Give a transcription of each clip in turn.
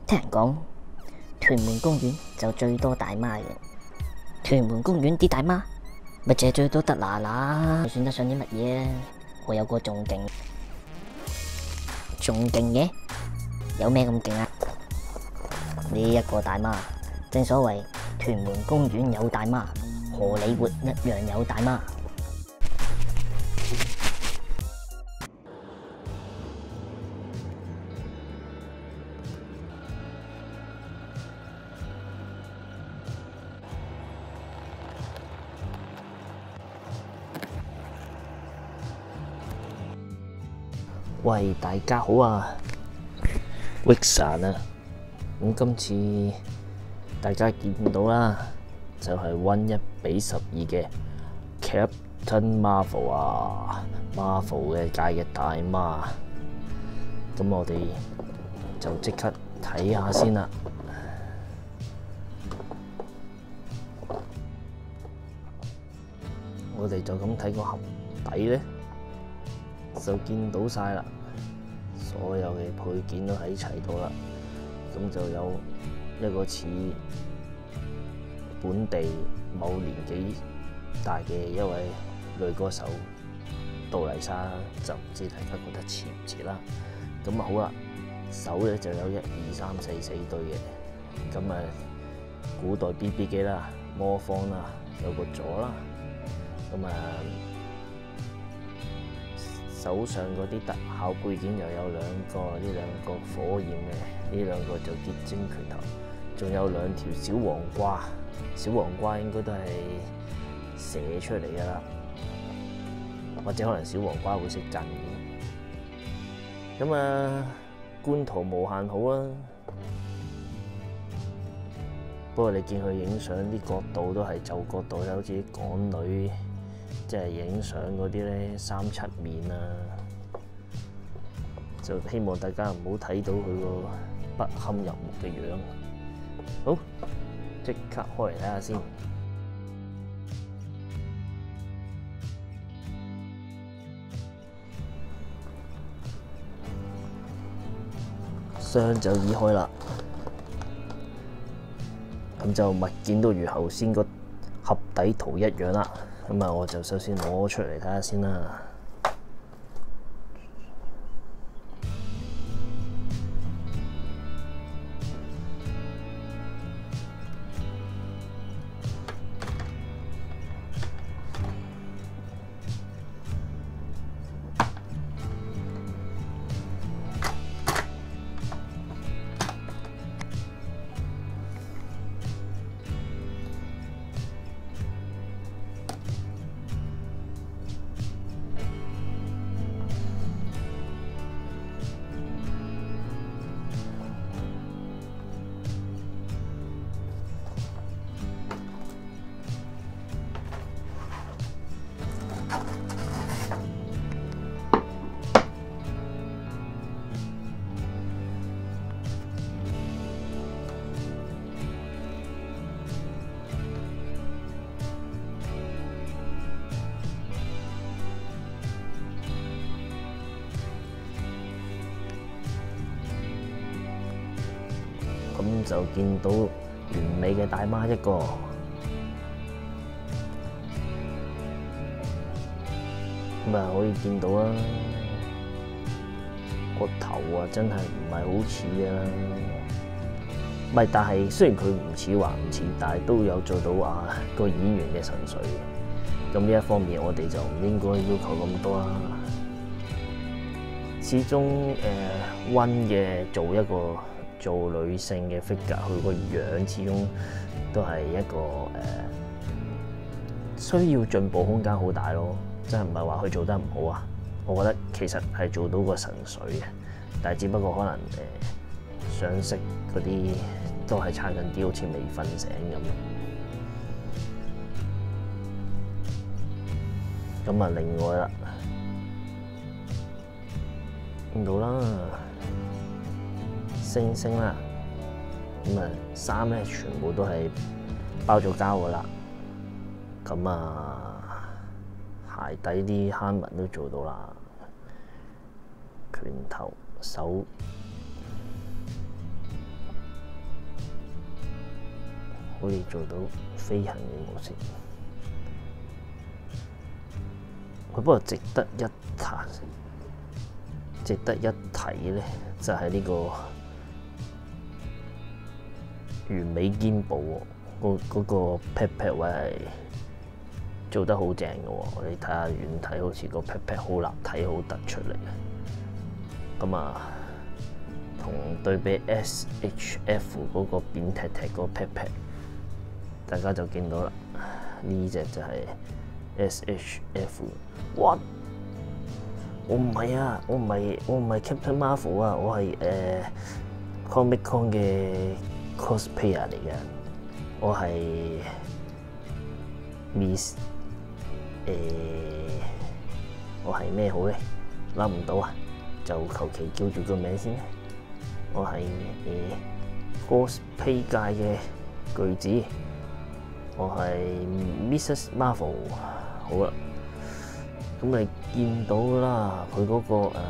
聽人講，屯門公園就最多大媽嘅。屯門公園啲大媽咪借最多得嗱嗱，算得上啲乜嘢？我有個仲勁嘅，有咩咁勁啊？呢一個大媽，正所謂屯門公園有大媽，荷里活一樣有大媽。喂，大家好啊 ，Wixon 啊，咁今次大家見到啦，就係1:12嘅 Captain Marvel 啊 ，Marvel 嘅界嘅大媽，咁我哋就即刻睇下先啦。我哋就咁睇個盒底咧，就見到晒啦，所有嘅配件都喺齊到啦。咁就有一個似本地某年紀大嘅一位女歌手杜麗莎，就唔知大家覺得似唔似啦。咁啊好啦，手咧就有1、2、3、4、4對嘅。咁啊古代 BB 機啦，魔方啦，有個座啦。咁啊手上嗰啲特效配件又有2個，呢2個火焰嘅，呢2個就結晶拳頭，仲有2條小黃瓜，小黃瓜應該都係射出嚟㗎啦，或者可能小黃瓜會識震嘅。咁啊，官圖無限好啊，不過你見佢影相啲角度都係就角度，好似啲港女。即係影相嗰啲咧，3-7面啊，就希望大家唔好睇到佢個不堪入目嘅樣。好，即刻開嚟睇下先。箱就已開啦，咁就物件都如頭先個盒底圖一樣啦。咁啊，我就首先攞出嚟睇下先啦。咁就見到完美嘅大媽一個，咁啊可以見到啦，個頭啊真係唔係好似啊，唔係，但係雖然佢唔似話唔似，但係都有做到話個演員嘅神髓。咁呢一方面我哋就唔應該要求咁多啦。始終溫嘅做女性嘅 figure， 佢個樣始終都係一個需要進步空間好大咯。真係唔係話佢做得唔好啊，我覺得其實係做到個神髓嘅，但係只不過可能上色嗰啲都係差緊啲，好似未瞓醒咁。咁啊，另外啦，見到啦，星星啦，咁啊衫咧全部都係包咗膠噶啦，咁啊鞋底啲坑紋都做到啦，拳頭手可以做到飛行嘅模式。佢不過值得一提咧，就係呢個完美肩部喎，嗰個 pat pat 位係做得好正嘅喎。你睇下遠睇，好似個 pat pat 好立體，好突出嚟。咁啊，同對比 SHF 嗰個扁踢踢嗰個 pat pat，大家就見到啦。呢隻就係 SHF。What？ 我唔係啊！我唔係 Captain Marvel 啊！我係Comic Con 嘅 cosplayer 嚟嘅。我係 Miss 我係咩好咧？諗唔到啊！就求其叫住個名先。我係cosplay 界嘅巨子。我係 Mrs. Marvel。好啦。咁你見到啦，佢嗰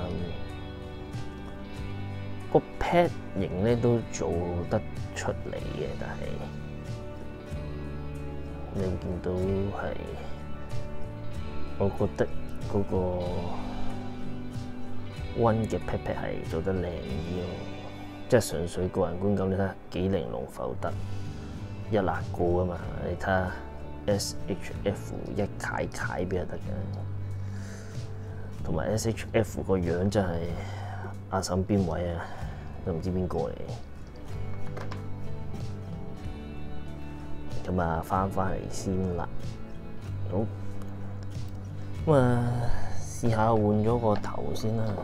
個 pad 型咧都做得出嚟嘅，但係你會見到係，我覺得嗰個 One 嘅 pad 係做得靚啲咯，即係純粹個人觀感。你睇下幾玲瓏浮凸，一辣過啊嘛！你睇下 SHF 一楷邊就得嘅。同埋 SHF 個樣真係阿嬸邊位啊，都唔知邊個嚟。咁啊，翻嚟先啦。好，咁啊，試下換咗個頭先啦。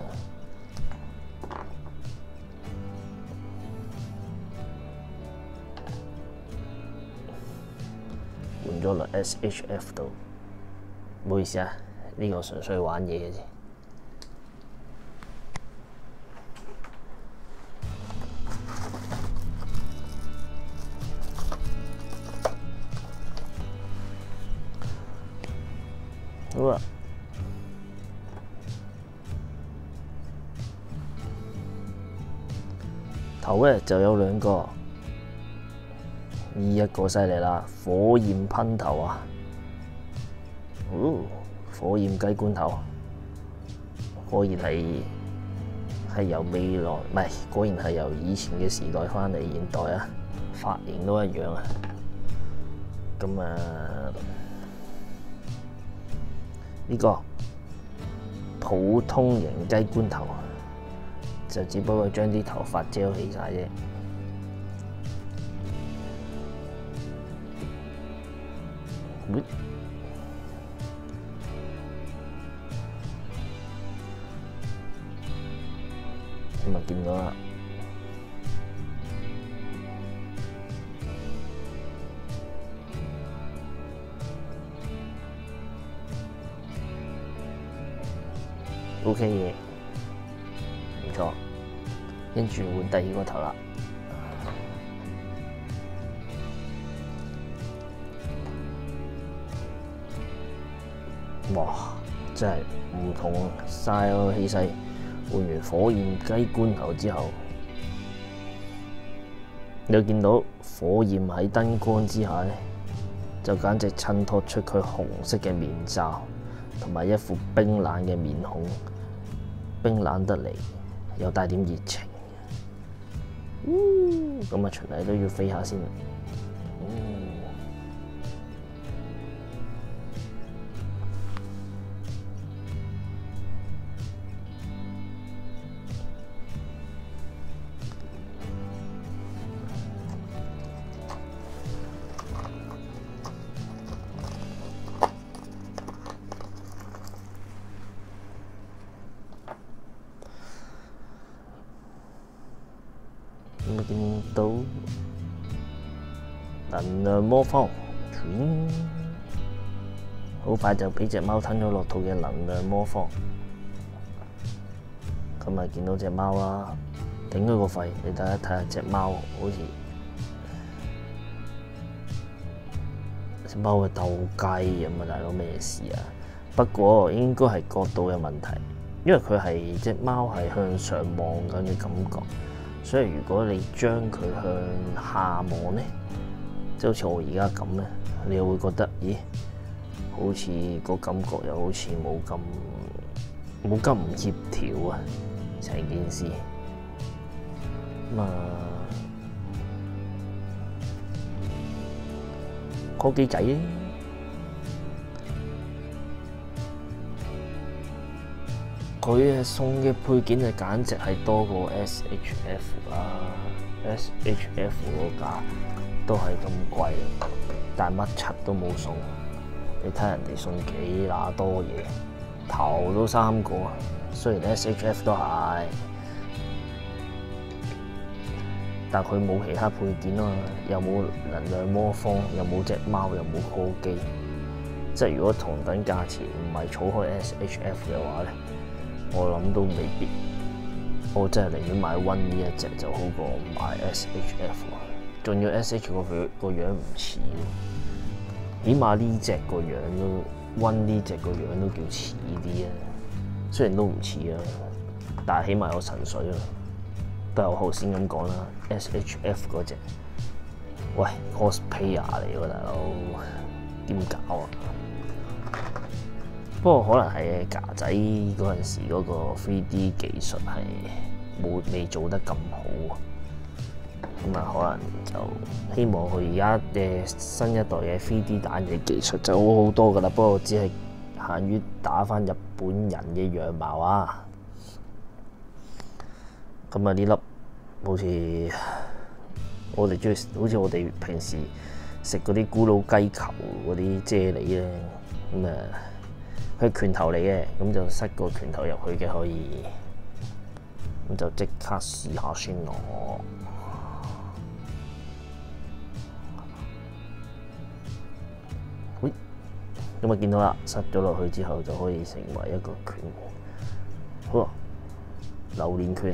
換咗落 SHF 度，唔好意思啊。呢個純粹玩嘢嘅啫。好啊，頭咧就有兩個，呢一個犀利啦，火焰噴頭啊！火焰雞冠頭，果然係由未來，唔係，果然係由以前嘅時代翻嚟現代啊，髮型都一樣啊。咁啊，呢個普通型雞冠頭，就只不過將啲頭髮遮起晒啫。咁啊，見到啦。OK 嘅，唔錯。跟住換第二個頭啦。哇！真係唔同晒個氣勢。換完火焰雞冠頭之後，你會見到火焰喺燈光之下咧，就簡直襯托出佢紅色嘅面罩，同埋一副冰冷嘅面孔，冰冷得嚟又帶點熱情。咁啊，循例都要飛下先。見到能量魔方，好快就俾隻貓吞咗落肚嘅能量魔方。咁啊，見到隻貓啦，頂佢個肺，你大家睇下隻貓，好似隻貓係鬥雞咁啊！大佬咩事啊？不過應該係角度嘅問題，因為佢係隻貓係向上望緊嘅感覺。所以如果你將佢向下望咧， 即好似我而家咁咧，你又會覺得，咦，好似個感覺又好似冇咁唔協調啊，成件事。科技仔啊！佢送嘅配件就簡直係多過 SHF 啦 ，SHF 個價都係咁貴，但係乜柒都冇送。你睇人哋送幾乸多嘢，頭都3個，雖然 SHF 都係，但佢冇其他配件啊嘛，又冇能量魔方，又冇隻貓，又冇科技。即係如果同等價錢唔係儲開 SHF 嘅話咧，我諗都未必。我真係寧願買 One 呢一隻就好過買 SHF。仲要 SH 個樣唔似，起碼呢隻個樣都 One 呢隻個樣都叫似啲啊。雖然都唔似啊，但係起碼有神水啊。都係我頭先咁講啦 ，SHF 嗰隻，喂 cosplayer 嚟喎大佬，點搞啊？不過可能係架仔嗰陣時嗰個 3D 技術係未做得咁好，咁啊可能就希望佢而家嘅新一代嘅 3D 彈嘅技術就好好多噶啦。不過只係限於打返日本人嘅樣貌啊。咁啊呢粒好似我哋中意，好似我哋平時食嗰啲咕嚕雞球嗰啲啫喱咧，咁啊佢係拳頭嚟嘅，咁就塞個拳頭入去嘅可以，咁就即刻試下先咯。喂，咁啊見到啦，塞咗落去之後就可以成為一個拳，好，榴蓮拳。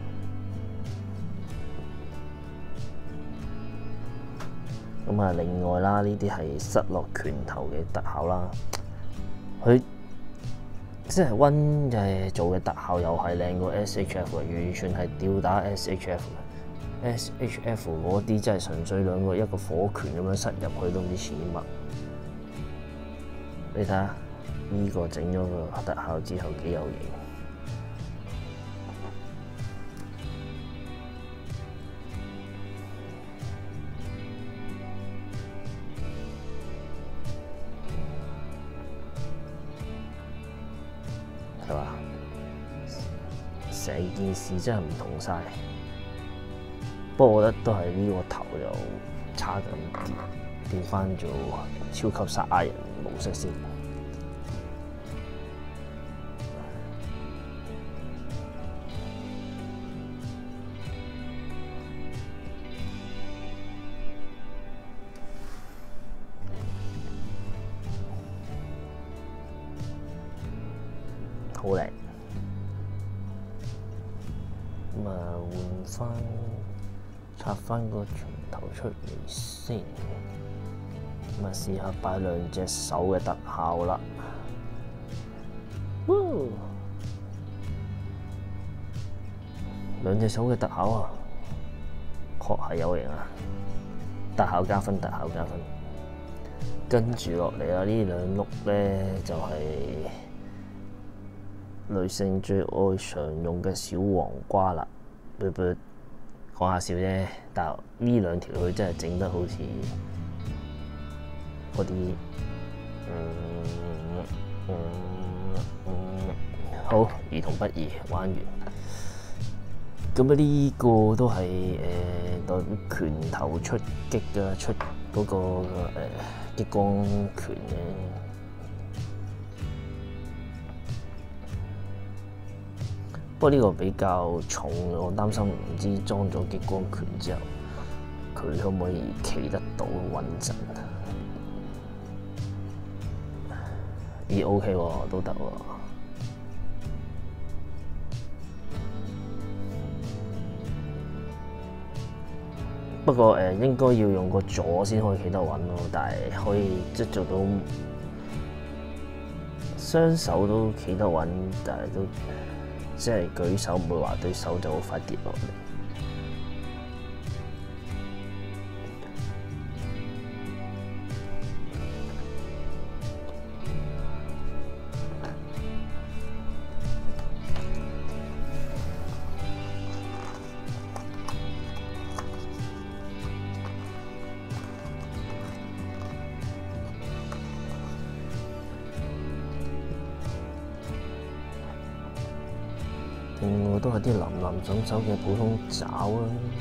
咁啊，另外啦，呢啲係塞落拳頭嘅特效啦。佢即係One嘅做嘅特效又係靚過 SHF 嘅，完全係吊打 SHF 嘅。SHF 嗰啲真係純粹兩個一個火拳咁樣塞入去都唔知似乜。你睇下呢個整咗個特效之後幾有型。係嘛？成件事真係唔同晒。不過我覺得都係呢個頭又差咁啲，變翻做超級殺人模式先。好靚，咁啊換翻拆翻個拳頭出嚟先，咁啊試下擺兩隻手嘅特效啦。兩隻手嘅特效啊，確係有型啊！特效加分，特效加分。跟住落嚟啊，呢兩碌咧就係女性最愛常用嘅小黃瓜啦，講下笑啫。但係呢兩條佢真係整得好似嗰啲好兒童不宜，玩完。咁啊呢個都係代表拳頭出擊嘅，出嗰個激光拳嘅。不過呢個比較重，我擔心唔知裝咗激光拳之後，佢可唔可以企得到穩陣？咦 OK 喎，都得喎。不過應該要用個左先可以企得穩咯，但係可以即係做到雙手都企得穩，但係都。即係舉手唔會話對手就好快跌落嚟。 都係啲林林總總嘅普通爪啦，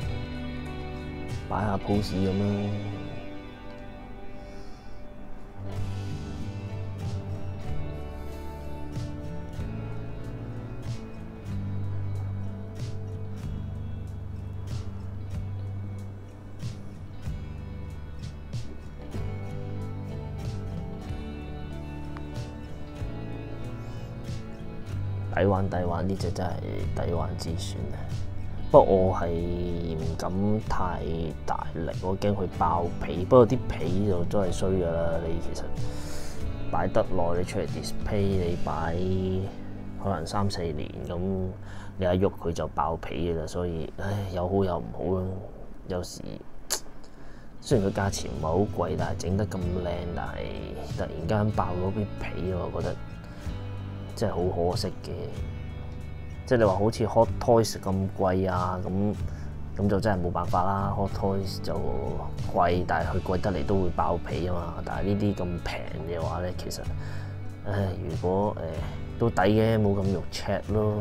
擺下 pose 咁樣。抵玩呢隻真係抵玩之選啊！不過我係唔敢太大力，我驚佢爆皮。不過啲皮就真係衰㗎啦，你其實擺得耐，你出嚟 display 你擺可能3-4年咁，你一喐佢就爆皮㗎啦。所以有好有唔好咯。有時雖然佢價錢唔係好貴，但係整得咁靚，但係突然間爆咗啲皮，我覺得真係好可惜嘅。即係你話好似 Hot Toys 咁貴啊，咁就真係冇辦法啦。Hot Toys 就貴，但係佢貴得嚟都會爆皮啊嘛。但係呢啲咁平嘅話咧，其實如果都抵嘅，冇咁肉赤咯。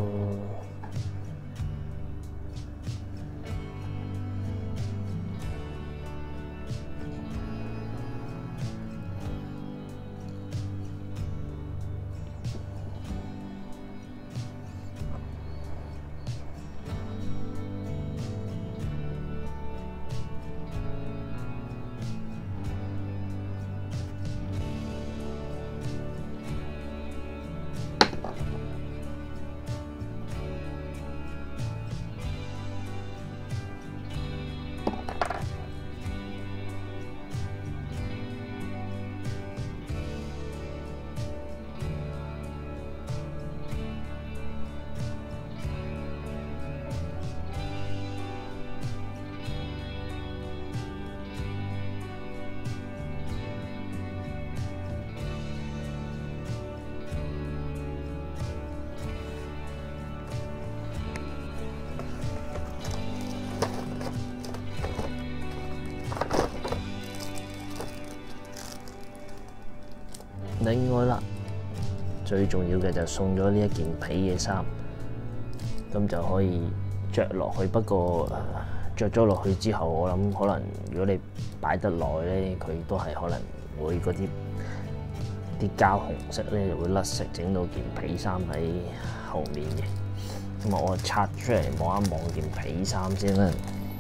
另外啦，最重要嘅就送咗呢一件皮嘅衫，咁就可以着落去。不過着咗落去之後，我諗可能如果你擺得耐咧，佢都係可能會嗰啲膠紅色咧就會甩色，整到件皮衫喺後面嘅。咁我拆出嚟望一望件皮衫先啦。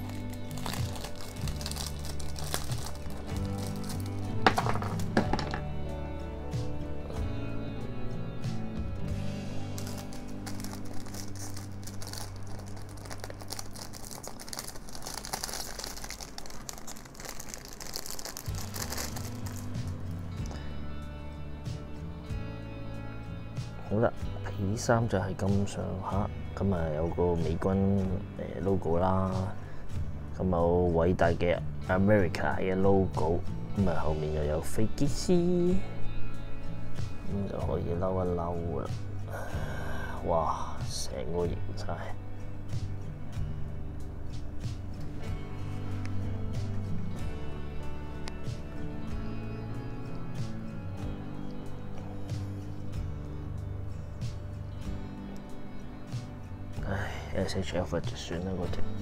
好啦，皮衫就係咁上下，咁有個美軍logo 啦，咁有偉大嘅 America 嘅 logo，咁後面又有飛機師，咁就可以嬲一嬲啦。哇，成個型晒！SHF 就算啦嗰隻。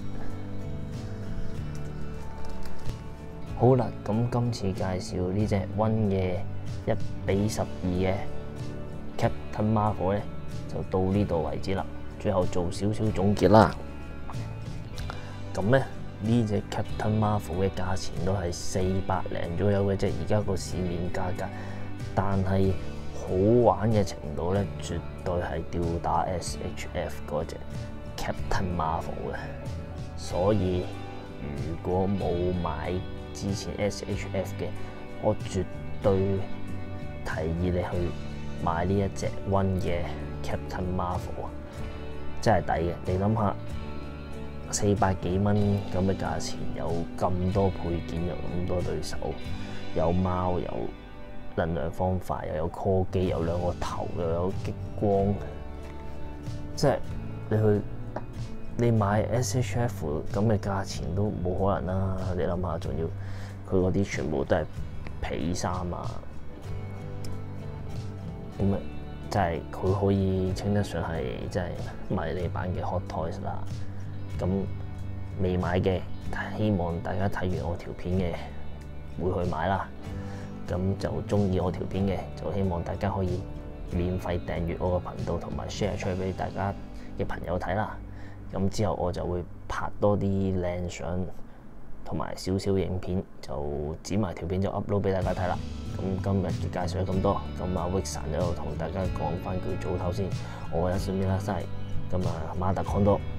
好啦，咁今次介紹呢隻One嘅1:12嘅 Captain Marvel 咧，就到呢度為止啦。最後做少少總結啦。咁咧呢隻 Captain Marvel 嘅價錢都係400零左右嘅啫，而家個市面價格，但係好玩嘅程度咧，絕對係吊打 SHF 嗰隻Captain Marvel 嘅，所以如果冇買之前 SHF 嘅，我絕對提議你去買呢一隻One嘅 Captain Marvel 啊，真係抵嘅。你諗下，400幾蚊咁嘅價錢，有咁多配件，有咁多對手，有貓，有能量方塊，又有 call 機，有兩個頭，又有激光，即係你買 SHF 咁嘅價錢都冇可能啦！你諗下，仲要佢嗰啲全部都係皮衫啊，咁即係佢可以稱得上係即係迷你版嘅 Hot Toys 啦。咁未買嘅，希望大家睇完我條片嘅會去買啦。咁就中意我條片嘅，就希望大家可以免費訂閱我個頻道，同埋 share 出去俾大家嘅朋友睇啦。咁之後我就會拍多啲靚相同埋少少影片，就剪埋條片就 upload 俾大家睇啦。咁今日嘅介紹咗咁多，咁阿 Wixon 喺度同大家講翻句早唞先，我係順便啦，咁馬特康多。